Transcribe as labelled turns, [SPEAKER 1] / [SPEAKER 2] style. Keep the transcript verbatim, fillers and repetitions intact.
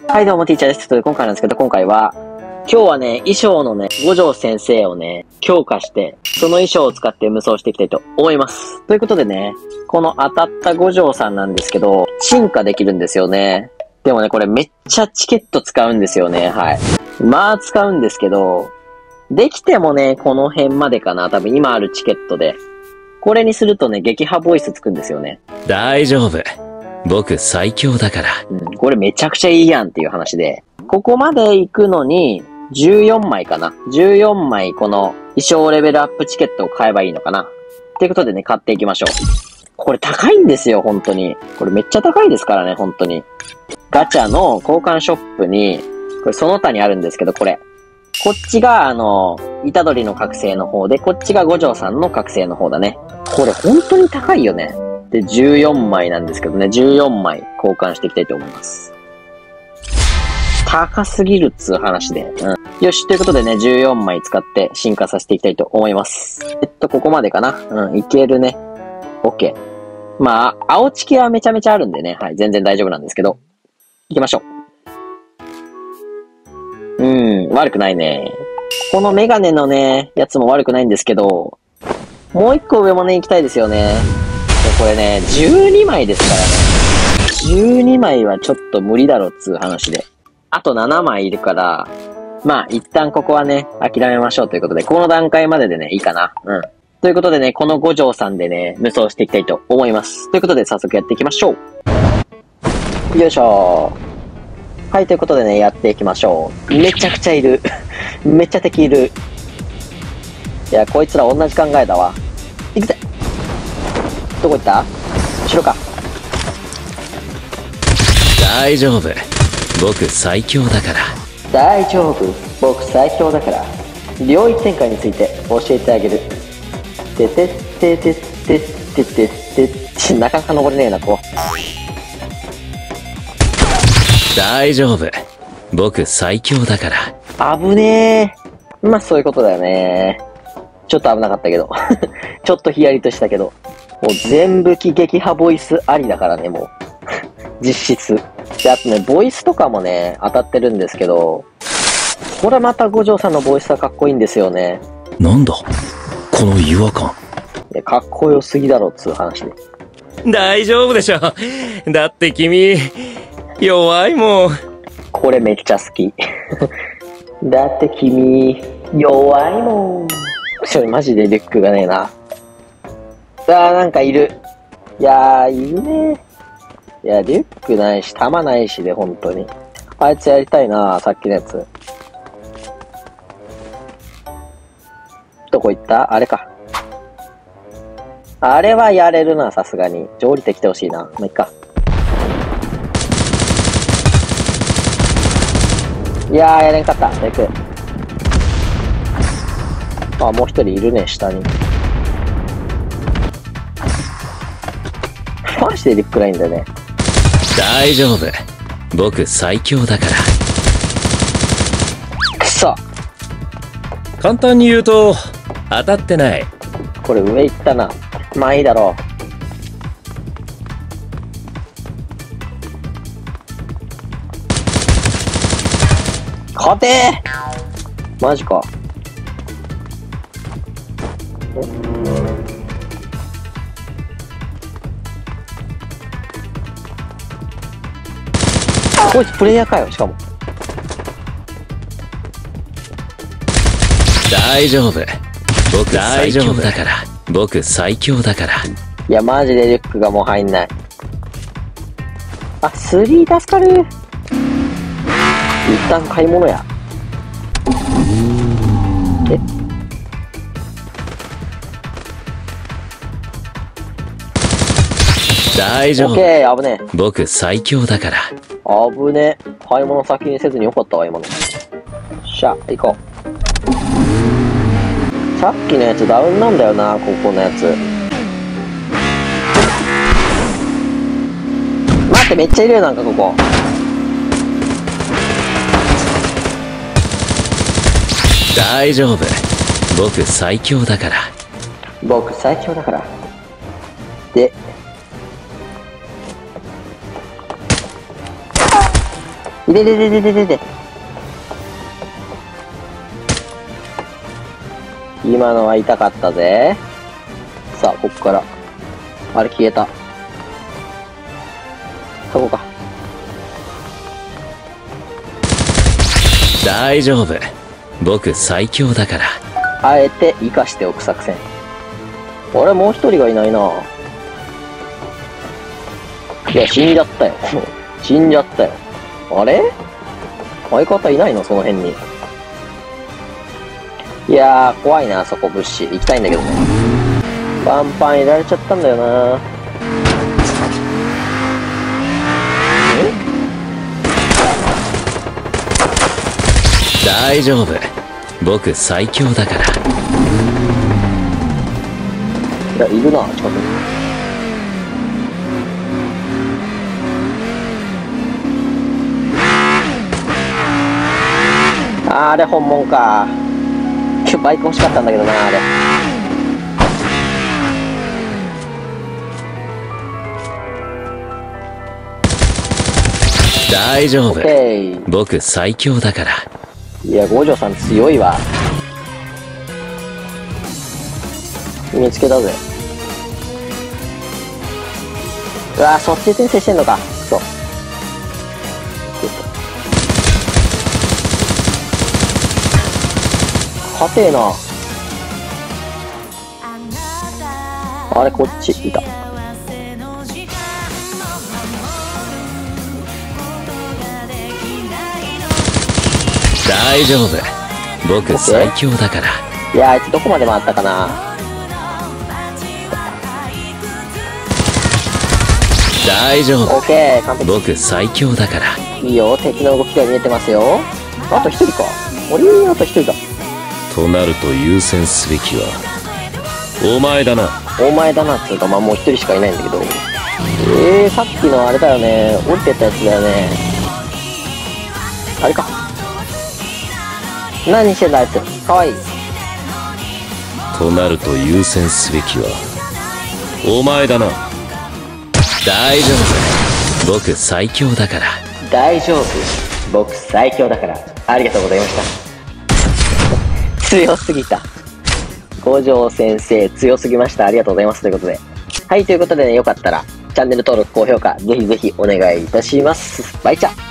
[SPEAKER 1] はい、どうも、ティーチャーです。ということで、今回なんですけど、今回は、今日はね、衣装のね、五条先生をね、強化して、その衣装を使って無双していきたいと思います。ということでね、この当たった五条さんなんですけど、進化できるんですよね。でもね、これめっちゃチケット使うんですよね、はい。まあ、使うんですけど、できてもね、この辺までかな。多分今あるチケットで。これにするとね、撃破ボイスつくんですよね。
[SPEAKER 2] 大丈夫。僕最強だから。
[SPEAKER 1] うん、これめちゃくちゃいいやんっていう話で。ここまで行くのに、じゅうよんまいかな。じゅうよんまいこの衣装レベルアップチケットを買えばいいのかな。っていうことでね、買っていきましょう。これ高いんですよ、本当に。これめっちゃ高いですからね、本当に。ガチャの交換ショップに、これその他にあるんですけど、これ。こっちが、あの、虎杖の覚醒の方で、こっちが五条さんの覚醒の方だね。これ本当に高いよね。で、じゅうよんまいなんですけどね、じゅうよんまい交換していきたいと思います。高すぎるっつう話で。うん。よし、ということでね、じゅうよんまい使って進化させていきたいと思います。えっと、ここまでかな。うん、いけるね。OK。まあ、青チケはめちゃめちゃあるんでね、はい、全然大丈夫なんですけど。行きましょう。うん、悪くないね。このメガネのね、やつも悪くないんですけど、もう一個上もね、行きたいですよね。これね、じゅうにまいですからね。じゅうにまいはちょっと無理だろっつう話で。あとななまいいるから、まあ一旦ここはね、諦めましょうということで、この段階まででね、いいかな。うん。ということでね、この五条さんでね、無双していきたいと思います。ということで早速やっていきましょう。よいしょー。はい、ということでね、やっていきましょう。めちゃくちゃいる。めっちゃ敵いる。いや、こいつら同じ考えだわ。行くぜ。どこ行った？後ろか。
[SPEAKER 2] 大丈夫。僕最強だから。
[SPEAKER 1] 大丈夫。僕最強だから。領域展開について教えてあげる。ててっててってってってってなかなか登れねえな、ここ。
[SPEAKER 2] 大丈夫。僕最強だから。
[SPEAKER 1] 危ねえ。まあそういうことだよね。ちょっと危なかったけど。ちょっとヒヤリとしたけど。もう全武器撃破ボイスありだからね、もう。実質。で、あとね、ボイスとかもね、当たってるんですけど、これまた五条さんのボイスはかっこいいんですよね。
[SPEAKER 2] なんだこの違和感。
[SPEAKER 1] いや、かっこよすぎだろっつう話で。
[SPEAKER 2] 大丈夫でしょ。だって君、弱いもん。
[SPEAKER 1] これめっちゃ好き。だって君、弱いもん。それマジでリュックがねえな。あー、なんかいる。いやー、いるね。いや、リュックないし、弾ないしで、本当に。あいつやりたいな、さっきのやつ。どこ行った？あれか。あれはやれるな、さすがに。上りてきてほしいな。まあ、いっか。いやー、やれんかった。行く。あ、もう一人いるね、下に。マジでリュックないんだよね。
[SPEAKER 2] 大丈夫。僕最強だから。
[SPEAKER 1] くそ。
[SPEAKER 2] 簡単に言うと、当たってない。
[SPEAKER 1] これ上行ったな。まあいいだろう。勝てーマジか。こいつプレイヤーかよ、しかも。
[SPEAKER 2] 大丈夫。僕最強だから。僕最強だから。
[SPEAKER 1] いや、マジでリュックがもう入んない。あ、スリー助かる。一旦買い物や。え
[SPEAKER 2] 大丈夫。
[SPEAKER 1] オッケー、危ねえ。
[SPEAKER 2] 僕最強だから。
[SPEAKER 1] 危ねえ。買い物先にせずによかったわ、今の。しゃ、行こう。さっきのやつダウンなんだよな、ここのやつ。待って、めっちゃいるよ、なんかここ。
[SPEAKER 2] 大丈夫。僕最強だから。
[SPEAKER 1] 僕最強だから。で、 いででででででで。今のは痛かったぜ。さあ、ここから。あれ消えた。そこか。
[SPEAKER 2] 大丈夫。僕最強だから。
[SPEAKER 1] あえて生かしておく作戦。あれ、もう一人がいないな。いや、死んじゃったよ。死んじゃったよ。あれ相方いないのその辺に。いやー、怖いな、そこ、物資。行きたいんだけどね。パンパンいられちゃったんだよな。
[SPEAKER 2] 大丈夫。僕最強だから。
[SPEAKER 1] いや、いるな、近くに。あれ本物か。バイク欲しかったんだけどな、あれ。
[SPEAKER 2] 大丈夫。
[SPEAKER 1] オッケー。
[SPEAKER 2] 僕最強だから。
[SPEAKER 1] いや、五条さん強いわ。見つけたぜ。うわぁ、そっちで転生してんのか。そう。勝てえな。あれ、こっちいた。
[SPEAKER 2] 大丈夫。僕最強だから。
[SPEAKER 1] いや、あいつどこまで回ったかな。
[SPEAKER 2] 大丈夫。
[SPEAKER 1] オッケー、完璧。
[SPEAKER 2] 僕最強だから。
[SPEAKER 1] いいよ、敵の動きが見えてますよ。あと一人か。俺にあと一人だ。
[SPEAKER 2] となると優先すべきはお前だな。
[SPEAKER 1] お前だなっつうか、まあもう一人しかいないんだけど。えー、さっきのあれだよね。降りてったやつだよね。あれか。何してんだあいつ。かわいい。
[SPEAKER 2] となると優先すべきはお前だな。大丈夫。僕最強だから。
[SPEAKER 1] 大丈夫。僕最強だから。ありがとうございました。強すぎた。五条先生、強すぎました。ありがとうございます。ということで。はい、ということでね、よかったら、チャンネル登録、高評価、ぜひぜひお願いいたします。バイチャ